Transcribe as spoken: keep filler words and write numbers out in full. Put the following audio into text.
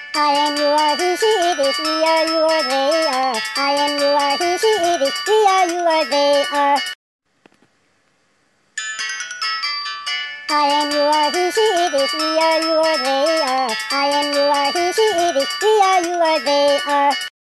I am you are he she it is we are you are they are. I am you are he she it is we are you are they are. I am you are he she it is we are you are they are. I am you are he she it is we are you are they are.